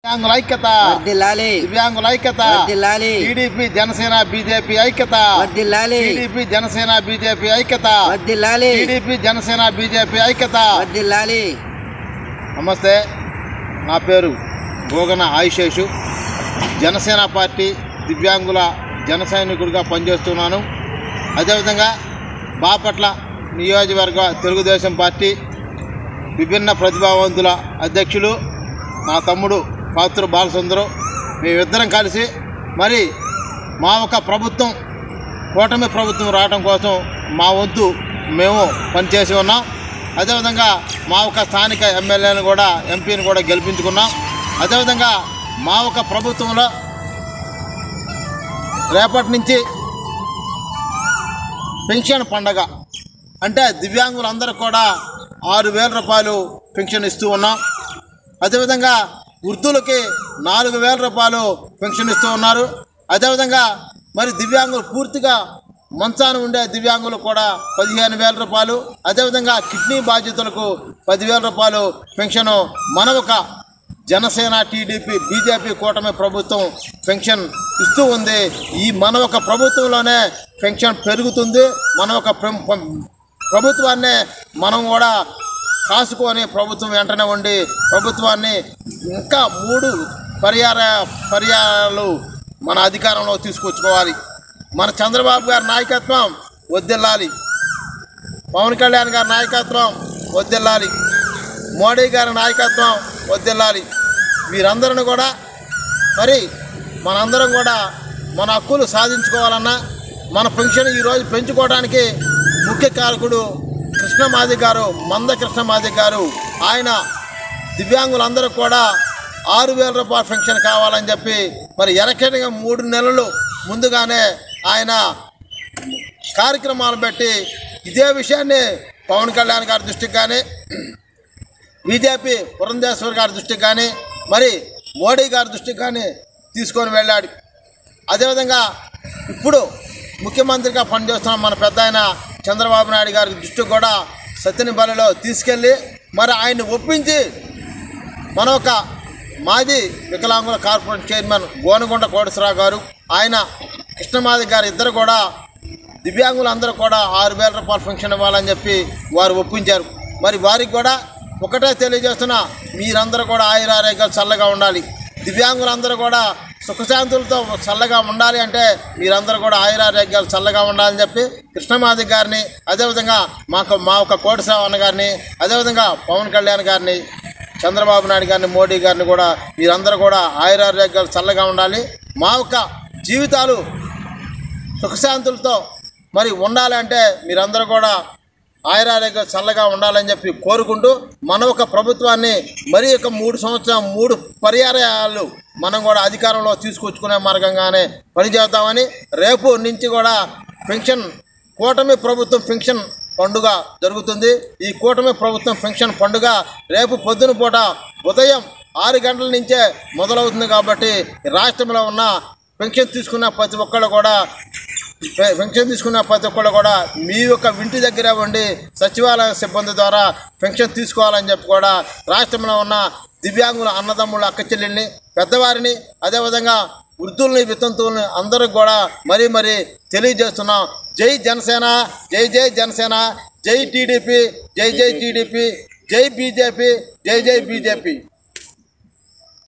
దివ్యాంగుల ఐక్యత వర్ధిల్లాలి. దివ్యాంగుల ఐక్యత వర్ధిల్లాలి. టీడీపీ జనసేన బీజేపీ ఐక్యత వర్ధిల్లాలి. టీడీపీ జనసేన బీజేపీ ఐక్యత వర్ధిల్లాలి. టీడీపీ జనసేన బీజేపీ ఐక్యత. వర్ధిల్లాలి. నమస్తే, నా పేరు గోగన ఆయుషేషు. జనసేన పార్టీ దివ్యాంగుల జన సైనికుడిగా పనిచేస్తున్నాను. అదేవిధంగా బాపట్ల నియోజకవర్గ తెలుగుదేశం పార్టీ విభిన్న ప్రతిభావంతుల అధ్యక్షులు నా తమ్ముడు పాత్ర బాలసుందరం. మేమిద్దరం కలిసి మరి మా ఒక ప్రభుత్వం, కూటమి ప్రభుత్వం రావడం కోసం మా వంతు మేము పనిచేసి ఉన్నాం. అదేవిధంగా మా ఒక స్థానిక ఎమ్మెల్యేని కూడా, ఎంపీని కూడా గెలిపించుకున్నాం. అదేవిధంగా మా ఒక ప్రభుత్వంలో రేపటి నుంచి పెన్షన్ పండగ అంటే దివ్యాంగులందరూ కూడా 6,000 రూపాయలు పెన్షన్ ఇస్తూ ఉన్నాం. అదేవిధంగా వృద్ధులకి 4,000 రూపాయలు పెన్షన్ ఇస్తూ ఉన్నారు. అదేవిధంగా మరి దివ్యాంగులు పూర్తిగా మంచాన ఉండే దివ్యాంగులు కూడా 15,000 రూపాయలు, అదేవిధంగా కిడ్నీ బాధితులకు 10,000 రూపాయలు పెన్షను మన ఒక జనసేన టీడీపీ బీజేపీ కూటమి ప్రభుత్వం పెన్షన్ ఇస్తూ ఉంది. ఈ మన ఒక ప్రభుత్వంలోనే పెన్షన్ పెరుగుతుంది. మన ఒక ప్రభుత్వాన్నే మనం కూడా కాసుకొని ప్రభుత్వం వెంటనే ఉండి ప్రభుత్వాన్ని ఇంకా 3 పర్యాయాలు మన అధికారంలో తీసుకొచ్చుకోవాలి. మన చంద్రబాబు గారి నాయకత్వం వర్ధిల్లాలి, పవన్ కళ్యాణ్ గారి నాయకత్వం వర్ధిల్లాలి, మోడీ గారి నాయకత్వం వర్ధిల్లాలి. వీరందరిని కూడా మరి మనందరం కూడా మన హక్కులు సాధించుకోవాలన్నా మన పెన్షన్ ఈరోజు పెంచుకోవడానికి ముఖ్య కారకుడు కృష్ణమాది గారు, మంద కృష్ణమాది గారు. ఆయన దివ్యాంగులందరూ కూడా 6,000 రూపాయల పెన్షన్ కావాలని చెప్పి మరి ఎరకెటగా 3 నెలలు ముందుగానే ఆయన కార్యక్రమాలు పెట్టి ఇదే విషయాన్ని పవన్ కళ్యాణ్ గారి దృష్టికి కానీ, బీజేపీ పురంధేశ్వర్ గారి దృష్టికి కానీ, మరి మోడీ గారి దృష్టికి కానీ తీసుకొని వెళ్ళాడు. అదేవిధంగా ఇప్పుడు ముఖ్యమంత్రిగా పనిచేస్తున్న మన పెద్ద ఆయన చంద్రబాబు నాయుడు గారి దృష్టికి కూడా సత్యనిబలిలో తీసుకెళ్ళి మరి ఆయన్ని ఒప్పించి మన ఒక మాజీ వికలాంగుల కార్పొరేషన్ చైర్మన్ గోనగుంట కోటేశ్వరరావు గారు, ఆయన కృష్ణమాది గారు ఇద్దరు కూడా దివ్యాంగులందరూ కూడా 6,000 రూపాయల పెన్షన్ ఇవ్వాలని చెప్పి వారు ఒప్పించారు. మరి వారికి కూడా ఒకటే తెలియజేస్తున్నా, మీరందరూ కూడా ఆయురారోగ్యాలు చల్లగా ఉండాలి. దివ్యాంగులందరూ కూడా సుఖశాంతులతో చల్లగా ఉండాలి అంటే మీరందరూ కూడా ఆయురారోగ్యాలు చల్లగా ఉండాలని చెప్పి కృష్ణమాది గారిని, అదేవిధంగా మా ఒక కోటేశ్వరరావు అన్న గారిని, అదేవిధంగా పవన్ కళ్యాణ్ గారిని, చంద్రబాబు నాయుడు గారిని, మోడీ గారిని కూడా మీరందరూ కూడా ఆయురారోగ్యాలు చల్లగా ఉండాలి, మా యొక్క జీవితాలు సుఖశాంతులతో మరి ఉండాలి అంటే మీరందరూ కూడా ఆయురారోగ్యాలు చల్లగా ఉండాలని చెప్పి కోరుకుంటూ మన ఒక ప్రభుత్వాన్ని మరి ఒక 3 పర్యాయాలు మనం కూడా అధికారంలో తీసుకొచ్చుకునే మార్గంగానే పనిచేద్దామని, రేపు నుంచి కూడా పెన్షన్ కూటమి ప్రభుత్వం పెన్షన్ పండుగ జరుగుతుంది. ఈ కూటమి ప్రభుత్వం పెన్షన్ పండుగ రేపు పొద్దున పూట ఉదయం 6 గంటల నుంచే మొదలవుతుంది. కాబట్టి రాష్ట్రంలో ఉన్న పెన్షన్ తీసుకున్న ప్రతి ఒక్కళ్ళు కూడా మీ యొక్క ఇంటి దగ్గర ఉండి సచివాలయ సిబ్బంది ద్వారా పెన్షన్ తీసుకోవాలని చెప్పి కూడా రాష్ట్రంలో ఉన్న దివ్యాంగుల అన్నదమ్ముల అక్క చెల్లెల్ని, పెద్దవారిని, అదేవిధంగా వృద్ధుల్ని, వితంతువుల్ని అందరికి కూడా మరీ తెలియజేస్తున్నాం. జై జనసేన, జై జనసేన, జై టీడీపీ, జై టీడీపీ, జై బీజేపీ, జై బీజేపీ.